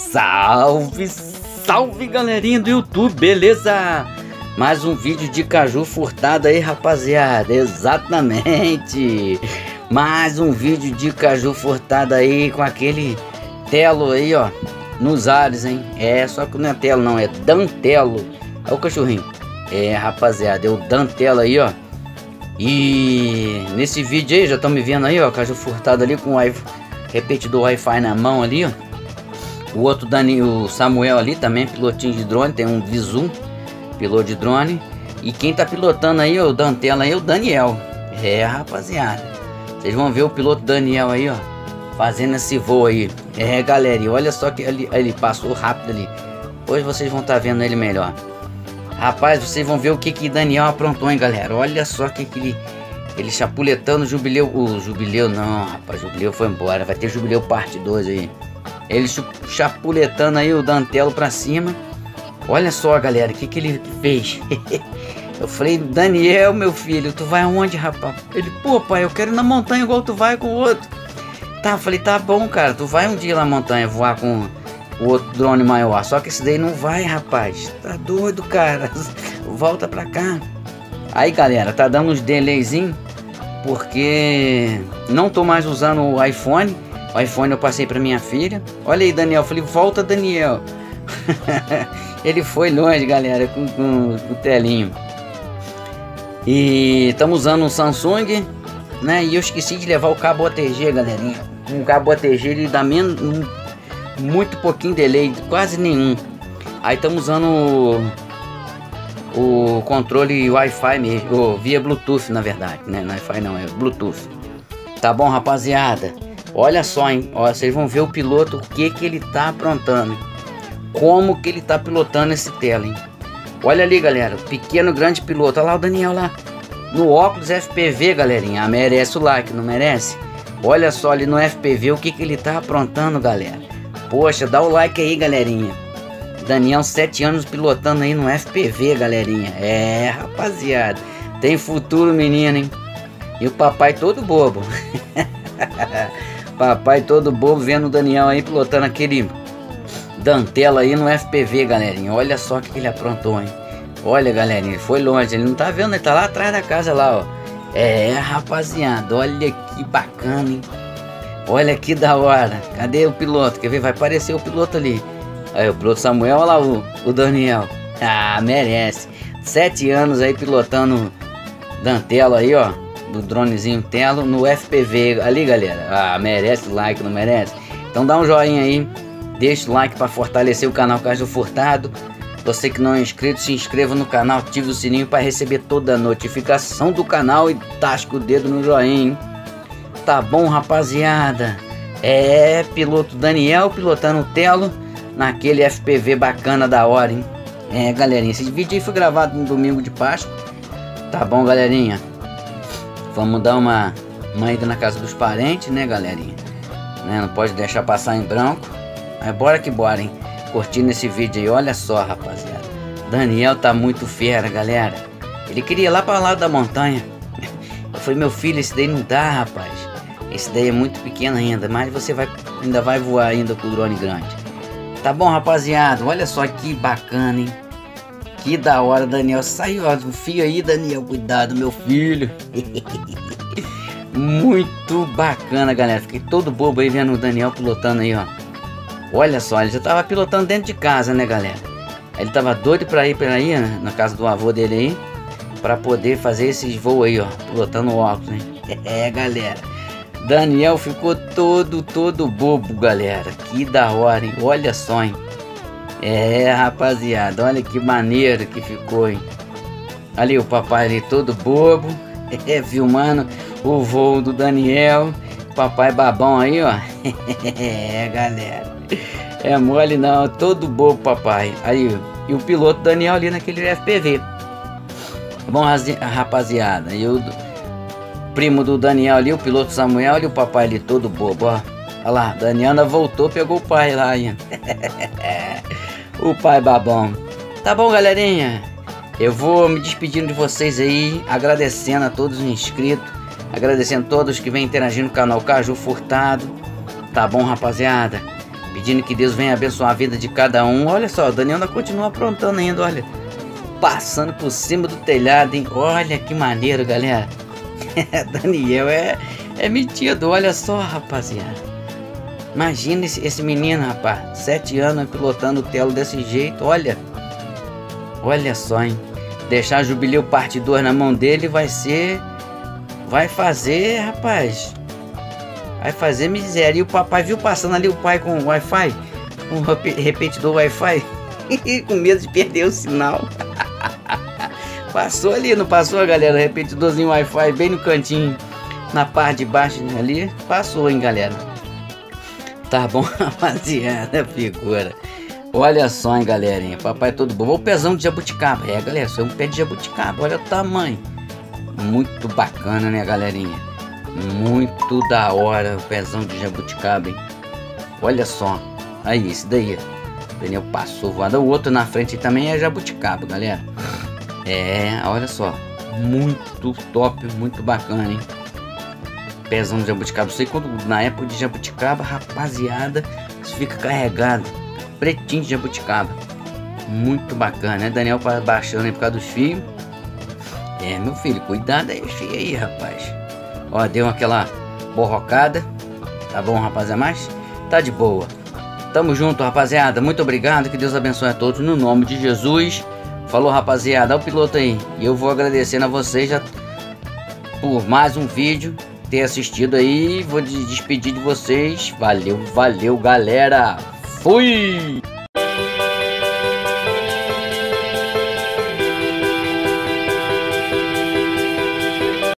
Salve, salve galerinha do YouTube, beleza? Mais um vídeo de caju furtado aí, rapaziada. Exatamente. Mais um vídeo de caju furtado aí com aquele telo aí, ó, nos ares, hein? É, só que não é telo não, é dantelo. Olha o cachorrinho. É, rapaziada, é o dantelo aí, ó. E nesse vídeo aí, já estão me vendo aí, ó, caju furtado ali com o repetidor Wi-Fi na mão ali, ó. O outro o Samuel ali também, pilotinho de drone, tem um Visu, piloto de drone. E quem tá pilotando aí, ó, o dantelo aí, é o Daniel. É, rapaziada, vocês vão ver o piloto Daniel aí, ó, fazendo esse voo aí. É, galera, e olha só que ele passou rápido ali. Hoje vocês vão estar vendo ele melhor. Rapaz, vocês vão ver o que Daniel aprontou, hein, galera. Olha só que ele chapuletando o jubileu. O jubileu não, rapaz, o jubileu foi embora. Vai ter jubileu parte 2 aí. Ele chapuletando aí o dantelo pra cima. Olha só, galera, o que ele fez. Eu falei, Daniel, meu filho, tu vai aonde, rapaz? Ele, pô, pai, eu quero ir na montanha igual tu vai com o outro. Tá, eu falei, tá bom, cara, tu vai um dia na montanha voar com o outro drone maior. Só que esse daí não vai, rapaz. Tá doido, cara. Volta pra cá. Aí, galera, tá dando uns delayzinho, porque não tô mais usando o iPhone. O iPhone eu passei pra minha filha. Olha aí, Daniel. Eu falei, volta, Daniel. Ele foi longe, galera, com o telinho. E estamos usando um Samsung, né? E eu esqueci de levar o cabo OTG, galerinha. Um cabo OTG, ele dá muito pouquinho delay, quase nenhum. Aí estamos usando o controle Wi-Fi mesmo, ou via Bluetooth, na verdade, né? Não é Wi-Fi não, é Bluetooth. Tá bom, rapaziada? Olha só, hein? Ó, vocês vão ver o piloto, o que ele tá aprontando. Como que ele tá pilotando esse tela, hein? Olha ali, galera, pequeno, grande piloto. Olha lá o Daniel lá, no óculos FPV, galerinha. Ah, merece o like, não merece? Olha só ali no FPV o que ele tá aprontando, galera. Poxa, dá o like aí, galerinha. Daniel, 7 anos pilotando aí no FPV, galerinha. É, rapaziada, tem futuro, menino, hein? E o papai todo bobo. Papai todo bobo vendo o Daniel aí pilotando aquele dantela aí no FPV, galerinha. Olha só o que ele aprontou, hein? Olha, galerinha, ele foi longe. Ele não tá vendo, ele tá lá atrás da casa lá, ó. É, rapaziada, olha que bacana, hein? Olha que da hora. Cadê o piloto? Quer ver? Vai aparecer o piloto ali. Aí o piloto Samuel, olha lá o Daniel. Ah, merece. 7 anos aí pilotando dantelo aí, ó, do dronezinho telo no FPV ali, galera. Ah, merece like, não merece? Então dá um joinha aí, deixa o like para fortalecer o canal Caju Furtado. Você que não é inscrito, se inscreva no canal, ative o sininho para receber toda a notificação do canal e tasca o dedo no joinha, hein? Tá bom, rapaziada? É, piloto Daniel pilotando o telo naquele FPV bacana da hora, hein? É, galerinha, esse vídeo aí foi gravado no domingo de Páscoa. Tá bom, galerinha? Vamos dar uma ida na casa dos parentes, né, galerinha? Né? Não pode deixar passar em branco. Mas bora que bora, hein? Curtindo esse vídeo aí, olha só, rapaziada. Daniel tá muito fera, galera. Ele queria ir lá para lá da montanha. Eu falei, meu filho, esse daí não dá, rapaz. Esse daí é muito pequeno ainda, mas você ainda vai voar ainda com o drone grande. Tá bom, rapaziada? Olha só que bacana, hein? Que da hora, Daniel. Saiu, ó, o fio aí, Daniel. Cuidado, meu filho. Muito bacana, galera. Fiquei todo bobo aí vendo o Daniel pilotando aí, ó. Olha só, ele já tava pilotando dentro de casa, né, galera? Ele tava doido pra ir né, na casa do avô dele aí, pra poder fazer esses voos aí, ó, pilotando o óculos, né? É, galera, Daniel ficou todo bobo, galera. Que da hora, hein? Olha só, hein? É, rapaziada, olha que maneiro que ficou, hein? Ali o papai ali todo bobo, filmando o voo do Daniel. Papai babão aí, ó. É, galera, é mole não, todo bobo, papai. Aí, e o piloto Daniel ali naquele FPV. Bom, rapaziada, e o primo do Daniel ali, o piloto Samuel, e o papai ali todo bobo, ó. Olha lá, Daniela voltou, pegou o pai lá ainda. O pai babão. Tá bom, galerinha, eu vou me despedindo de vocês aí, agradecendo a todos os inscritos, agradecendo a todos que vêm interagindo no canal Caju Furtado. Tá bom, rapaziada? Pedindo que Deus venha abençoar a vida de cada um. Olha só, o Daniel ainda continua aprontando ainda, olha. Passando por cima do telhado, hein? Olha que maneiro, galera. Daniel é metido, olha só, rapaziada. Imagina esse menino, rapaz. 7 anos pilotando o Telo desse jeito, olha. Olha só, hein? Deixar Jubileu parte 2 na mão dele vai fazer, rapaz. Vai fazer miséria. E o papai viu passando ali o pai com o Wi-Fi, com o repetidor Wi-Fi, com medo de perder o sinal. Passou ali, não passou, galera? O repetidorzinho Wi-Fi bem no cantinho, na parte de baixo ali. Passou, hein, galera? Tá bom, rapaziada, figura. Olha só, hein, galerinha. Papai todo bom. Olha o pezão de jabuticaba. É, galera, isso é um pé de jabuticaba. Olha o tamanho. Muito bacana, né, galerinha? Muito da hora o pezão de jabuticaba, hein? Olha só. Aí, esse daí. O Daniel passou voando. O outro na frente também é jabuticaba, galera. É, olha só. Muito top, muito bacana, hein? Pezão de jabuticaba. Sei quando na época de jabuticaba, rapaziada, isso fica carregado. Pretinho de jabuticaba. Muito bacana, né? Daniel baixando aí por causa dos fios. É, meu filho, cuidado aí, filho aí, rapaz. Ó, deu aquela borrocada. Tá bom, rapaziada? Mas tá de boa. Tamo junto, rapaziada. Muito obrigado. Que Deus abençoe a todos no nome de Jesus. Falou, rapaziada. Olha o piloto aí. E eu vou agradecendo a vocês já por mais um vídeo ter assistido aí. Vou despedir de vocês. Valeu, valeu, galera. Fui!